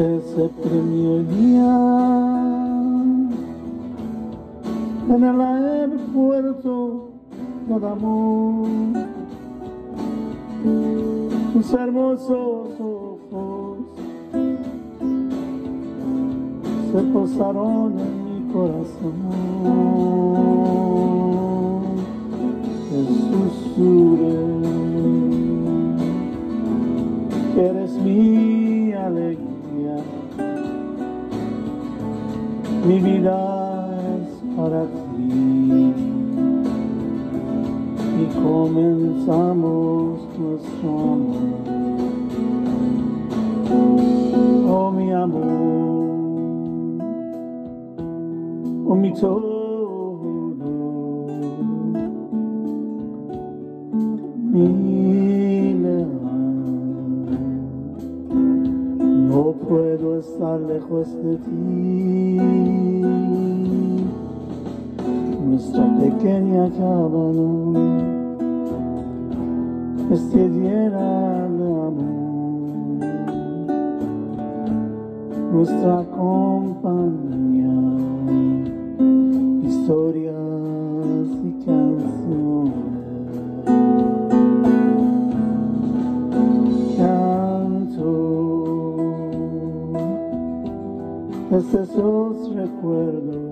que se premiaría en el aeropuerto con amor. Tus hermosos ojos se posaron en mi corazón. Te susurré que eres mi alegría, mi vida es para ti, y comenzamos nuestro amor. Oh mi amor, oh mi todo, mi leal. No puedo estar lejos de ti. Nuestra pequeña cabana esté llena de amor. Nuestra compañía, historias y canciones. Canto desde esos recuerdos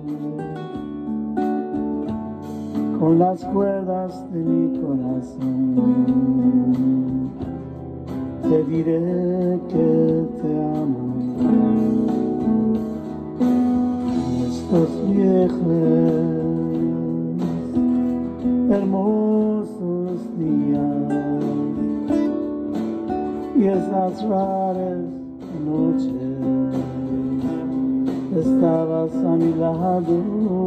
con las cuerdas de mi corazón. Te diré que te amo. Estos viejos, hermosos días y esas raras noches, estabas a mi lado.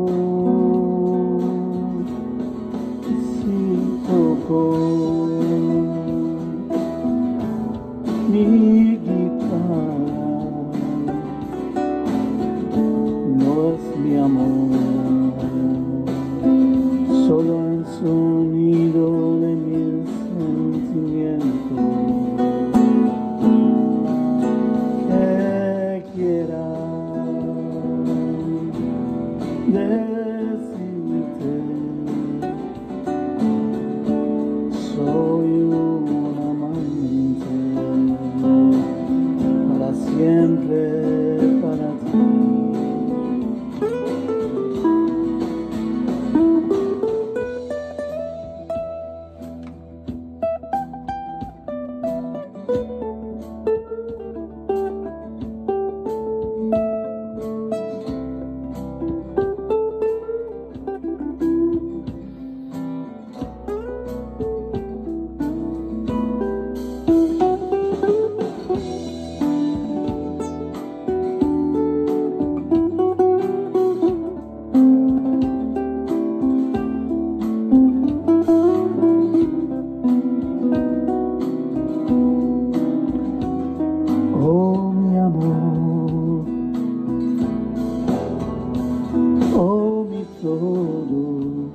Tocó mi guitarra, no es mi amor, solo el sonido de mis sentimientos. Que quiera decirte, soy un amante para siempre, para ti. Oh mi todo,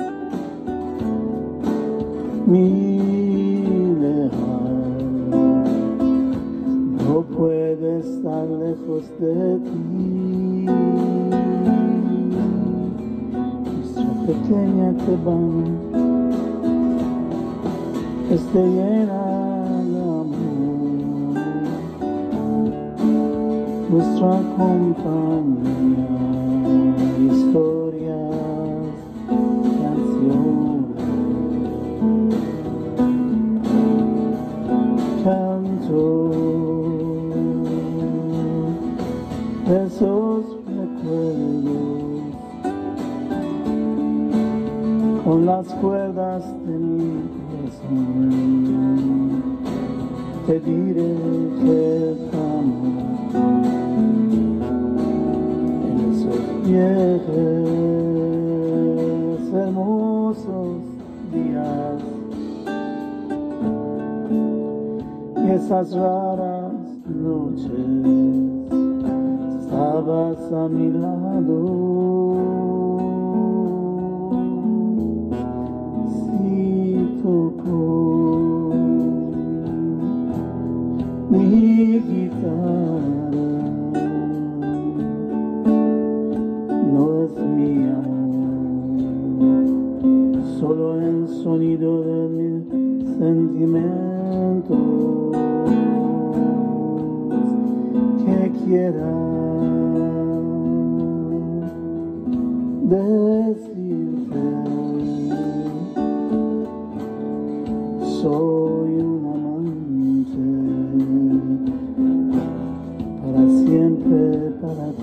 mi leal, no puedo estar lejos de ti. Nuestra pequeña cabana esté llena de amor. Nuestra compañía, historias, canciones. Canto esos recuerdos con las cuerdas de mi corazón. Te diré que te amo en esos viejos, hermosos días y esas raras noches. Estabas a mi lado. Sí, tocó mi guitarra, sentimientos que quiera decirte. Soy un amante para siempre para ti.